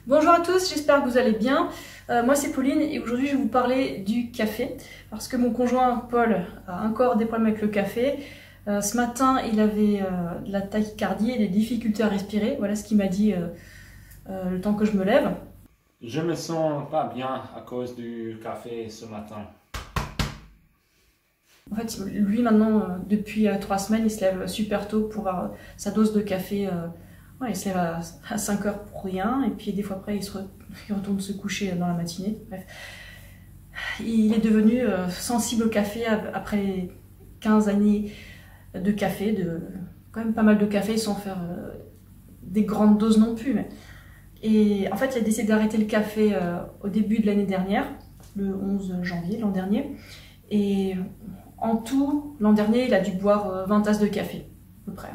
Bonjour à tous, j'espère que vous allez bien. Moi c'est Pauline et aujourd'hui je vais vous parler du café parce que mon conjoint Paul a encore des problèmes avec le café. Ce matin il avait de la tachycardie et des difficultés à respirer. Voilà ce qu'il m'a dit le temps que je me lève. Je me sens pas bien à cause du café ce matin. En fait lui maintenant depuis 3 semaines il se lève super tôt pour avoir sa dose de café. Ouais, il se lève à 5 heures pour rien, et puis des fois après il retourne se coucher dans la matinée. Bref. Il est devenu sensible au café après 15 années de café, quand même pas mal de café sans faire des grandes doses non plus. Et en fait il a décidé d'arrêter le café au début de l'année dernière, le 11 janvier l'an dernier. Et en tout, l'an dernier il a dû boire 20 tasses de café, à peu près.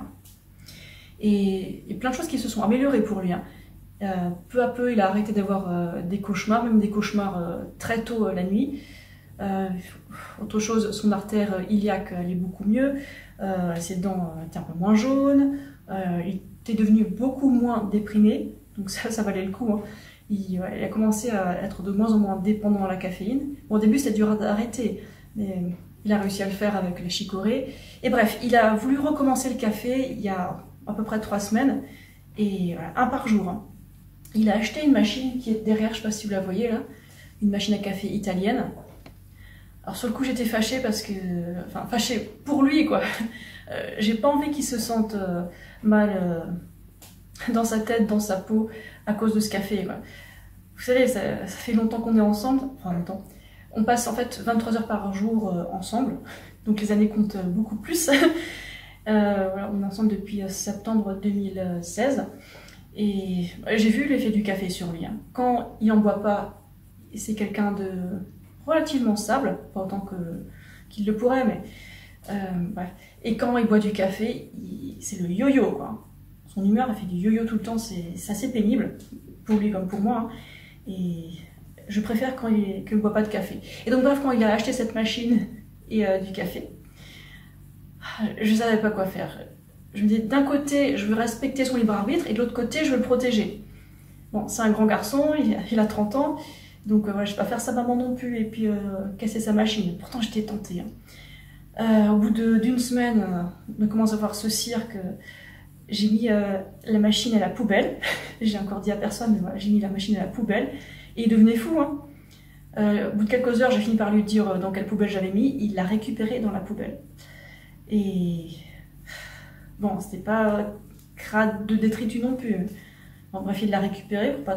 Et plein de choses qui se sont améliorées pour lui. Peu à peu, il a arrêté d'avoir des cauchemars, même des cauchemars très tôt la nuit. Autre chose, son artère iliaque allait beaucoup mieux, ses dents étaient un peu moins jaunes, il était devenu beaucoup moins déprimé, donc ça valait le coup. Hein. Il a commencé à être de moins en moins dépendant à la caféine. Bon, au début, c'était dur d'arrêter, mais il a réussi à le faire avec la chicorée. Et bref, il a voulu recommencer le café il y a à peu près 3 semaines, et voilà, un par jour. Hein. Il a acheté une machine qui est derrière, je sais pas si vous la voyez là, une machine à café italienne. Alors sur le coup j'étais fâchée parce que, enfin fâchée pour lui quoi. J'ai pas envie qu'il se sente mal dans sa tête, dans sa peau à cause de ce café quoi. Vous savez, ça fait longtemps qu'on est ensemble, enfin longtemps. On passe en fait 23 heures par jour ensemble, donc les années comptent beaucoup plus. Voilà, on est ensemble depuis septembre 2016 et j'ai vu l'effet du café sur lui. Hein. Quand il en boit pas, c'est quelqu'un de relativement stable, pas autant qu'il le pourrait, mais bref. Et quand il boit du café, c'est le yo-yo quoi. Son humeur elle fait du yo-yo tout le temps, c'est assez pénible pour lui comme pour moi. Hein. Et je préfère qu'il ne boit pas de café. Et donc bref, quand il a acheté cette machine et du café, je savais pas quoi faire. Je me dis, d'un côté, je veux respecter son libre arbitre, et de l'autre côté, je veux le protéger. Bon, c'est un grand garçon, il a 30 ans, donc voilà, je vais pas faire sa maman non plus, et puis casser sa machine. Pourtant, j'étais tentée. Hein. Au bout d'une semaine, on commence à voir ce cirque. J'ai mis la machine à la poubelle. J'ai encore dit à personne, mais voilà, j'ai mis la machine à la poubelle, et il devenait fou. Hein. Au bout de quelques heures, j'ai fini par lui dire dans quelle poubelle j'avais mis. Il l'a récupéré dans la poubelle. Et bon, c'était pas crade de détritus non plus. Bon, bref, il l'a récupéré pour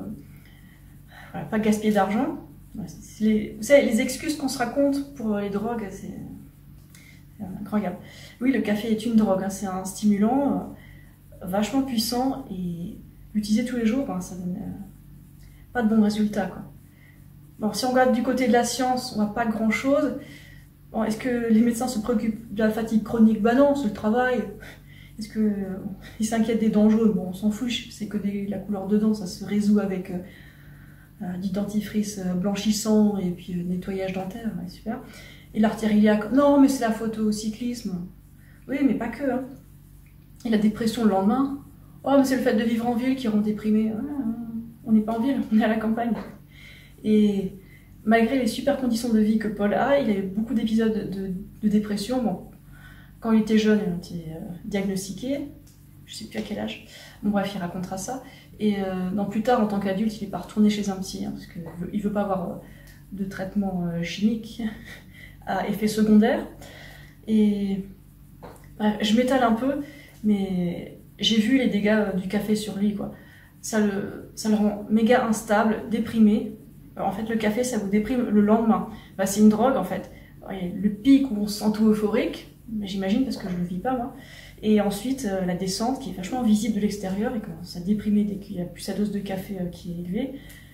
voilà, pas gaspiller d'argent. Vous savez, les excuses qu'on se raconte pour les drogues, c'est incroyable. Oui, le café est une drogue, hein, c'est un stimulant vachement puissant et l'utiliser tous les jours, ben, ça donne pas de bons résultats. Quoi. Bon, si on regarde du côté de la science, on voit pas grand chose. Bon, est-ce que les médecins se préoccupent de la fatigue chronique? Bah non, c'est le travail. Est-ce qu'ils s'inquiètent des dents jaunes? Bon, on s'en fiche, c'est que la couleur de dents, ça se résout avec du dentifrice blanchissant et puis nettoyage dentaire, ouais, super. Et l'artère iliaque, non, mais c'est la faute au cyclisme. Oui, mais pas que. Hein. Et la dépression le lendemain, oh, mais c'est le fait de vivre en ville qui rend déprimé. Ah, on n'est pas en ville, on est à la campagne. Et malgré les super conditions de vie que Paul a, il a eu beaucoup d'épisodes de dépression. Bon, quand il était jeune, il a été diagnostiqué, je ne sais plus à quel âge. Bon bref, il racontera ça. Et plus tard, en tant qu'adulte, il n'est pas retourné chez un psy, hein, parce qu'il ne veut pas avoir de traitement chimique à effet secondaire. Et bref, je m'étale un peu, mais j'ai vu les dégâts du café sur lui, quoi. Ça le rend méga instable, déprimé. En fait, le café, ça vous déprime le lendemain. Bah, c'est une drogue, en fait. Le pic où on se sent tout euphorique, j'imagine, parce que je ne le vis pas, moi. Et ensuite, la descente, qui est vachement visible de l'extérieur, et commence à déprimer dès qu'il n'y a plus sa dose de café qui est élevée.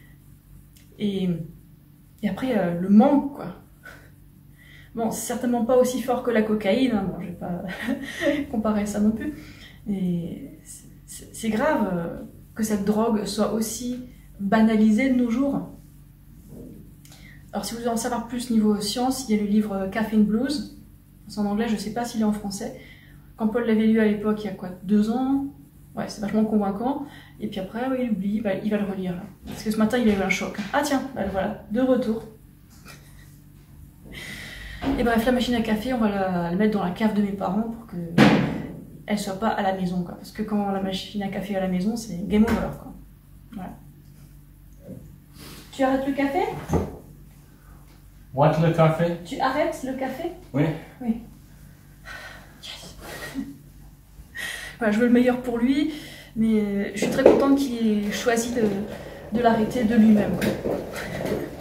Et après, le manque, quoi. Bon, c'est certainement pas aussi fort que la cocaïne, hein. Bon, je vais pas comparer ça non plus. Mais c'est grave que cette drogue soit aussi banalisée de nos jours. Alors si vous voulez en savoir plus niveau science, il y a le livre Caffeine Blues. C'est en anglais, je ne sais pas s'il est en français. Quand Paul l'avait lu à l'époque, il y a quoi, 2 ans? Ouais, c'est vachement convaincant. Et puis après, il oublie, bah, il va le relire. Là. Parce que ce matin, il a eu un choc. Ah tiens, bah, voilà, de retour. Et bref, la machine à café, on va la mettre dans la cave de mes parents pour qu'elle soit pas à la maison. Quoi. Parce que quand la machine à café est à la maison, c'est game over. Quoi. Voilà. Tu arrêtes le café? What, le café? Tu arrêtes le café? Oui. Oui. Yes. Voilà, je veux le meilleur pour lui, mais je suis très contente qu'il ait choisi de l'arrêter de lui-même.